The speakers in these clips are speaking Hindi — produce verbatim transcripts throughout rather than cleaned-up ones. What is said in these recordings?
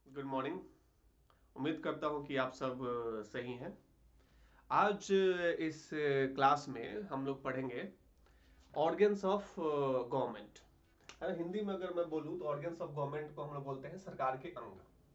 Good morning. उम्मीद करता हूँ कि आप सब अ, सही हैं। आज अ, इस क्लास में हम लोग पढ़ेंगे ऑर्गन्स ऑफ गवर्नमेंट। है ना? हिंदी में अगर मैं बोलूँ तो ऑर्गन्स ऑफ गवर्नमेंट को हम लोग बोलते हैं सरकार के अंग।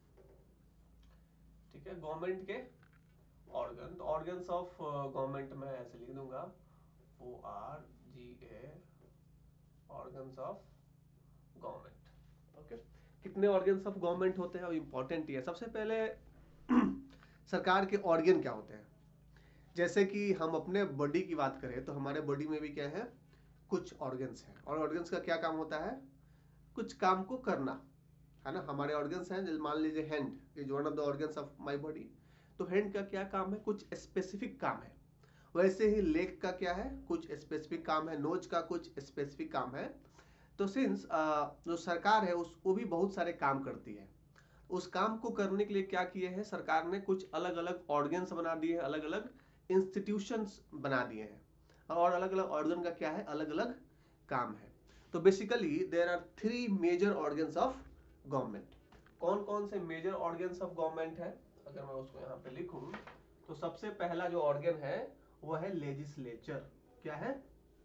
ठीक है, गवर्नमेंट के ऑर्गन। तो ऑर्गन्स ऑफ गवर्नमेंट मैं ऐसे लिख दूंगा, O R G A, organs of government. Okay, कितने ऑर्गन्स ऑफ गवर्नमेंट होते हैं और इंपॉर्टेंट ही है। सबसे पहले सरकार के ऑर्गन क्या होते हैं। जैसे कि हम अपने बॉडी की बात करें तो हमारे बॉडी में भी क्या है, कुछ ऑर्गन्स हैं। और ऑर्गन्स का क्या काम होता है, कुछ काम को करना, है ना। हमारे ऑर्गन्स हैं, जैसे मान लीजिए hand is one of the organs of my body. तो हैंड का क्या काम है, कुछ स्पेसिफिक काम है। वैसे ही लेग का क्या है, कुछ स्पेसिफिक काम है। नोज का कुछ स्पेसिफिक काम है। तो सिंस जो सरकार है उस वो भी बहुत सारे काम करती है। उस काम को करने के लिए क्या किए हैं, सरकार ने कुछ अलग अलग ऑर्गन्स बना दिए हैं, अलग अलग इंस्टीट्यूशंस बना दिए हैं। और अलग अलग ऑर्गन का क्या है, अलग अलग काम है। तो basically there are three major organs of government. कौन कौन से मेजर ऑर्गन्स ऑफ गवर्नमेंट है, अगर मैं उसको यहाँ पे लिखूं तो सबसे पहला जो ऑर्गन है वो है लेजिस्लेचर। क्या है,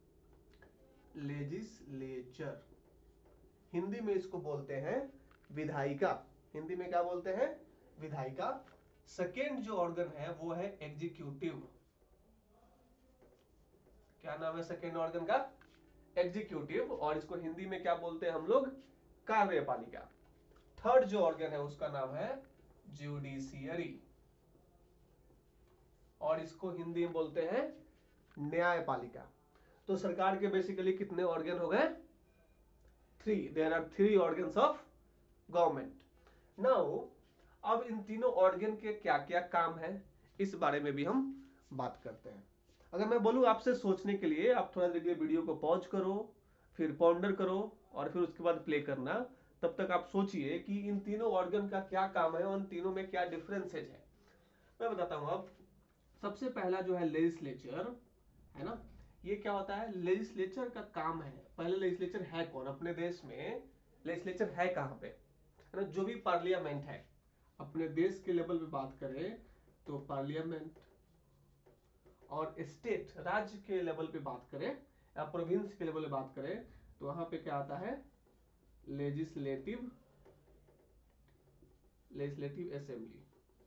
लेजिस्लेचर। हिंदी में इसको बोलते हैं विधायिका। हिंदी में क्या बोलते हैं, विधायिका। सेकेंड जो ऑर्गन है वो है एग्जीक्यूटिव। क्या नाम है सेकेंड ऑर्गन का, एग्जीक्यूटिव। और इसको हिंदी में क्या बोलते हैं हम लोग, कार्यपालिका। थर्ड जो ऑर्गन है उसका नाम है जुडिशियरी, और इसको हिंदी में बोलते हैं न्यायपालिका। तो सरकार के बेसिकली कितने ऑर्गन हो गए, three. There are three organs of government. Now अब इन तीनों ऑर्गन के क्या क्या काम है इस बारे में भी हम बात करते हैं। अगर मैं बोलूं आपसे सोचने के लिए, आप थोड़ा देर वीडियो को पॉज करो, फिर पॉन्डर करो, और फिर उसके बाद प्ले करना। तब तक आप सोचिए कि इन तीनों ऑर्गन का क्या काम है और उन तीनों में क्या डिफरेंसेज है। मैं बताता हूं। अब सबसे पहला जो है लेजिस्लेचर, है ना। ये क्या होता है, लेजिस्लेचर का काम है। पहले लेजिस्लेचर है कौन अपने देश में, लेजिस्लेचर है कहां पे, है ना। जो भी पार्लियामेंट है अपने देश के लेवल पे बात करें तो पार्लियामेंट, और स्टेट राज्य के लेवल पे बात करें या प्रोविंस के लेवल पे बात करें तो वहां पे क्या आता है, लेजिस्लेटिव, लेजिस्लेटिव असेंबली।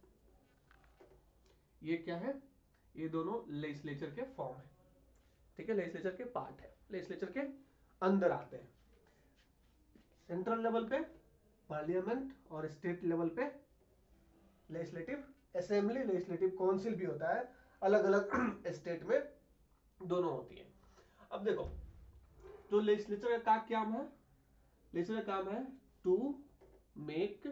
ये क्या है, ये दोनों लेजिस्लेचर के फॉर्म है। ठीक है, लेजिस्लेचर के पार्ट है, लेजिस्लेचर के अंदर आते हैं। सेंट्रल लेवल पे पार्लियामेंट और स्टेट लेवल पे लेजिस्लेटिव असेंबली, लेजिस्लेटिव काउंसिल भी होता है। अलग अलग स्टेट में दोनों होती है। अब देखो, जो लेजिस्लेचर का क्या काम है, लेजिस्लेचर का काम है टू मेक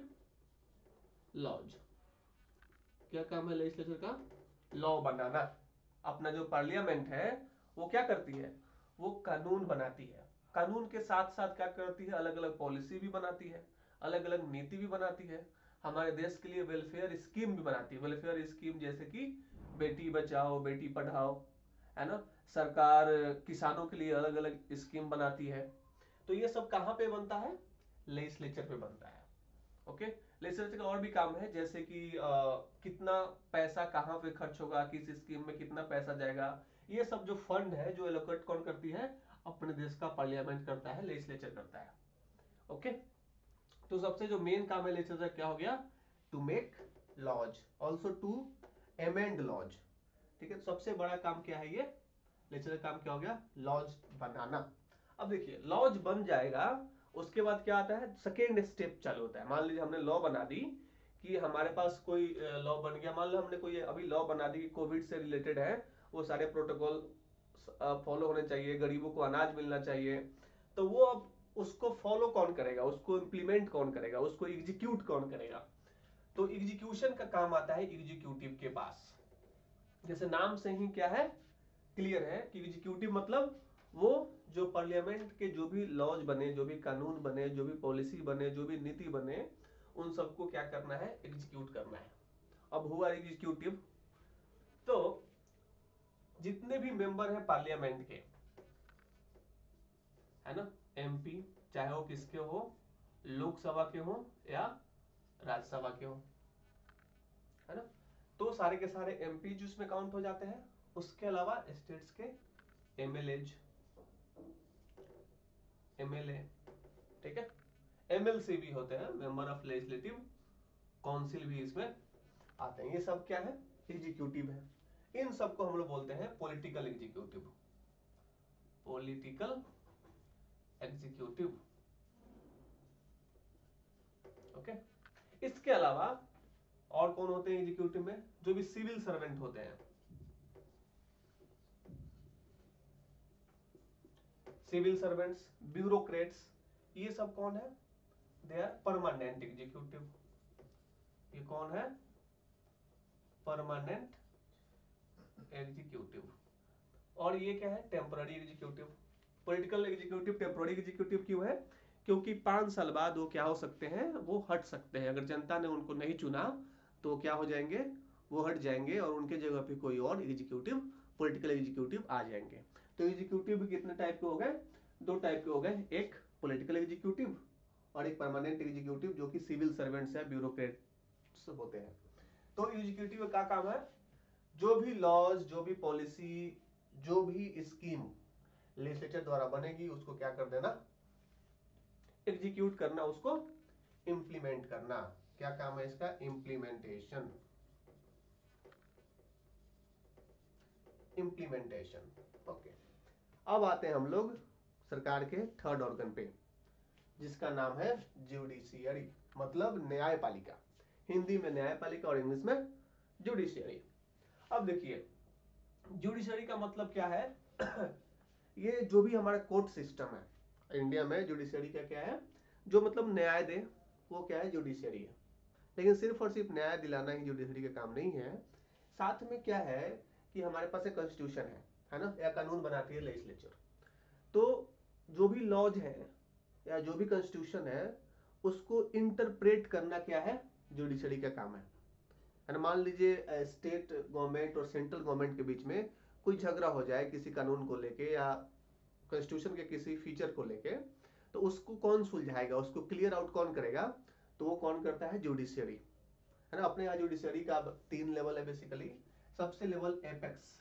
लॉज। क्या काम है लेजिस्लेचर का, लॉ बनाना। अपना जो पार्लियामेंट है वो क्या करती है, वो कानून बनाती है। कानून के साथ साथ क्या करती है, अलग अलग पॉलिसी भी बनाती है, अलग अलग नीति भी बनाती है। हमारे देश के लिए वेलफेयर स्कीम भी बनाती है। वेलफेयर स्कीम जैसे कि बेटी बचाओ बेटी पढ़ाओ, है ना। सरकार किसानों के लिए अलग अलग स्कीम बनाती है। तो ये सब कहां पे बनता है, लेजिस्लेचर पे बनता है। ओके, लेजिस्लेचर का और भी काम है, जैसे कि आ, कितना पैसा कहां पे खर्च होगा, किस स्कीम में कितना पैसा जाएगा। ये सब जो फंड है जो एलोकेट कौन करती है, अपने देश का पार्लियामेंट करता है, लेजिस्लेचर करता है। ओके, तो सबसे जो मेन काम है लेजिस्लेचर क्या हो गया, to make laws, also to amend laws. ठीक है, तो सबसे बड़ा काम क्या है, ये लेजिस्लेचर काम क्या हो गया, लॉज बनाना। अब देखिए, लॉज बन जाएगा, उसके बाद क्या आता है, सेकेंड स्टेप चालू होता है। मान लीजिए हमने लॉ बना दी कि हमारे पास कोई लॉ बन गया। मान लो हमने कोई अभी लॉ बना दी कि कोविड से रिलेटेड है, वो सारे प्रोटोकॉल फॉलो होने चाहिए, गरीबों को अनाज मिलना चाहिए। तो वो अब उसको फॉलो कौन करेगा, उसको इंप्लीमेंट कौन करेगा, उसको एग्जीक्यूट कौन करेगा। तो एग्जीक्यूशन का काम आता है एग्जीक्यूटिव के पास। जैसे नाम से ही क्या है, क्लियर है कि एग्जीक्यूटिव मतलब वो जो पार्लियामेंट के जो भी लॉज बने, जो भी कानून बने, जो भी पॉलिसी बने, जो भी नीति बने, उन सबको क्या करना है, एग्जीक्यूट करना है। अब हुआ एग्जीक्यूटिव, तो जितने भी मेंबर हैं पार्लियामेंट के, है ना, एमपी, चाहे वो किसके हो, लोकसभा के हो या राज्यसभा के हो, है ना। तो सारे के सारे एमपी जो इसमें काउंट हो जाते हैं, उसके अलावा स्टेट्स के एमएलएज, एमएलए, ठीक है, एमएलसी भी होते हैं, मेंबर ऑफ लेजिस्लेटिव काउंसिल भी इसमें आते हैं। ये सब क्या है, एग्जीक्यूटिव है। इन सबको हम लोग बोलते हैं political executive, political executive, okay. इसके अलावा और कौन होते हैं एग्जीक्यूटिव में, जो भी सिविल सर्वेंट होते हैं, सिविल सर्वेंट्स, ब्यूरोक्रेट्स, ये सब कौन है, दे आर परमानेंट एग्जीक्यूटिव। ये कौन है, परमानेंट एग्जीक्यूटिव। और ये क्या है, temporary executive. Political executive temporary executive क्यों है, क्योंकि पांच साल बाद वो क्या हो सकते हैं, वो हट सकते हैं। अगर जनता ने उनको नहीं चुना तो क्या हो जाएंगे, वो हट जाएंगे और उनके जगह पे कोई और एग्जीक्यूटिव, पॉलिटिकल एग्जीक्यूटिव आ जाएंगे। तो एग्जीक्यूटिव कितने टाइप के हो गए, दो टाइप के हो गए, एक पॉलिटिकल एग्जीक्यूटिव और एक परमानेंट एग्जीक्यूटिव, जो कि सिविल सर्वेंट्स या ब्यूरोक्रेट्स होते हैं। तो एग्जीक्यूटिव का काम है, जो भी लॉज, जो भी पॉलिसी, जो भी स्कीम लेजिस्लेचर द्वारा बनेगी, उसको क्या कर देना, एग्जीक्यूट करना, उसको इंप्लीमेंट करना। क्या काम है इसका, इंप्लीमेंटेशन, इंप्लीमेंटेशन, ओके। अब आते हैं हम लोग सरकार के थर्ड ऑर्गन पे, जिसका नाम है जुडिशियरी, मतलब न्यायपालिका। हिंदी में न्यायपालिका और इंग्लिश में जुडिशियरी। अब देखिए जुडिशरी का मतलब क्या है ये जो भी हमारा कोर्ट सिस्टम है इंडिया में, जुडिशरी का क्या है, जो मतलब न्याय दे, वो क्या है, जुडिशरी है। लेकिन सिर्फ और सिर्फ न्याय दिलाना ही जुडिशरी का काम नहीं है। साथ में क्या है कि हमारे पास एक कॉन्स्टिट्यूशन है है ना, या कानून बनाती है लेजिस्लेचर। तो जो भी लॉज है या जो भी कॉन्स्टिट्यूशन है, उसको इंटरप्रेट करना क्या है, जुडिशरी का काम है। मान लीजिए स्टेट गवर्नमेंट और सेंट्रल गवर्नमेंट के बीच में कोई झगड़ा हो जाए किसी कानून को लेके या कॉन्स्टिट्यूशन के किसी फीचर को लेके, तो उसको कौन सुलझाएगा, उसको क्लियर आउट कौन करेगा, तो वो कौन करता है, जुडिशियरी, है ना। अपने यहाँ जुडिशियरी का तीन लेवल है बेसिकली। सबसे लेवल एपेक्स,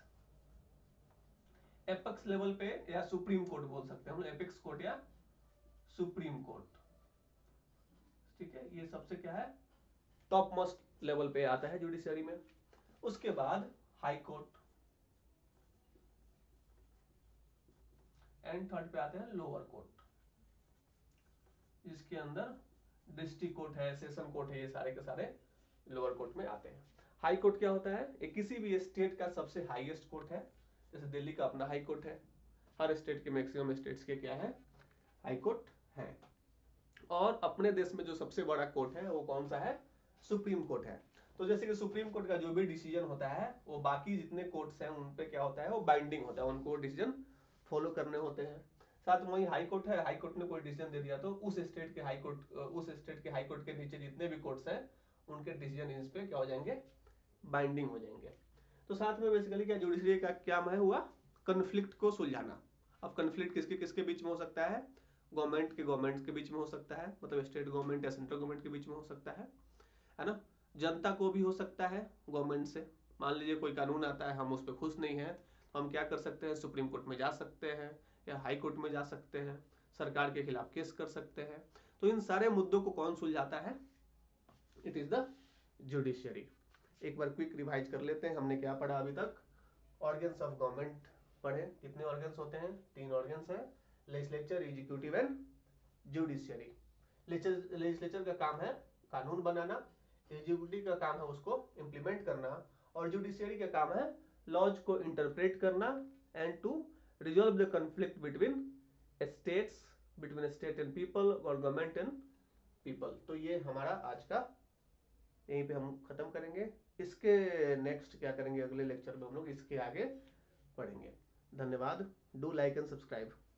एपेक्स लेवल पे या सुप्रीम कोर्ट बोल सकते हैं हम, एपेक्स कोर्ट या सुप्रीम कोर्ट, ठीक है। ये सबसे क्या है, टॉप मोस्ट लेवल पे आता है जुडिशरी में। उसके बाद हाई कोर्ट, एंड थर्ड पे आते हैं लोअर कोर्ट, जिसके अंदर डिस्ट्रिक्ट कोर्ट है, सेशन कोर्ट है, ये सारे के सारे लोअर कोर्ट में आते हैं। हाई कोर्ट क्या होता है, एक किसी भी स्टेट का सबसे हाईएस्ट कोर्ट है। जैसे दिल्ली का अपना हाई कोर्ट है, हर स्टेट के मैक्सिमम स्टेट्स के क्या है, हाई कोर्ट है। और अपने देश में जो सबसे बड़ा कोर्ट है वो कौन सा है, सुप्रीम कोर्ट है। तो जैसे कि सुप्रीम कोर्ट का जो भी डिसीजन होता है, वो बाकी जितने कोर्ट्स हैं उन पे क्या होता है, वो बाइंडिंग होता है, उनको डिसीजन फॉलो करने होते हैं। साथ में वही हाई कोर्ट है, हाई कोर्ट ने कोई डिसीजन दे दिया तो उस स्टेट के हाई कोर्ट, उस स्टेट के हाई कोर्ट के नीचे जितने भी कोर्ट्स हैं, उनके डिसीजन इस पे क्या हो जाएंगे, बाइंडिंग हो जाएंगे। तो साथ में बेसिकली क्या जुडिशरी का क्या है हुआ, कन्फ्लिक्ट को सुलझाना। अब कन्फ्लिक्ट किसके किसके बीच में हो सकता है, गवर्नमेंट के गवर्नमेंट के बीच में हो सकता है, मतलब स्टेट गवर्नमेंट या सेंट्रल गवर्नमेंट के बीच में हो सकता है है ना। जनता को भी हो सकता है गवर्नमेंट से। मान लीजिए कोई कानून आता है, हम उस पर खुश नहीं है, तो हम क्या कर सकते हैं, सुप्रीम कोर्ट में जा सकते हैं या हाई कोर्ट में जा सकते हैं, सरकार के खिलाफ केस कर सकते हैं। तो इन सारे मुद्दों को कौन सुलझाता है, इट इज द जुडिशियरी। एक बार क्विक रिवाइज कर लेते हैं, हमने क्या पढ़ा अभी तक। ऑर्गन्स ऑफ गवर्नमेंट पढ़े, कितने ऑर्गन्स होते हैं, तीन ऑर्गन्स है, legislature, executive and judiciary. Legislature का काम है कानून बनाना, एग्जीक्यूटिव का काम है उसको इंप्लीमेंट करना, और जुडिशियरी का काम है लॉज को इंटरप्रेट करना and to resolve the conflict between states, between state and people और गवर्नमेंट एंड पीपल। तो ये हमारा आज का यहीं पे हम खत्म करेंगे। इसके नेक्स्ट क्या करेंगे, अगले लेक्चर में हम लोग इसके आगे पढ़ेंगे। धन्यवाद, डू लाइक एंड सब्सक्राइब।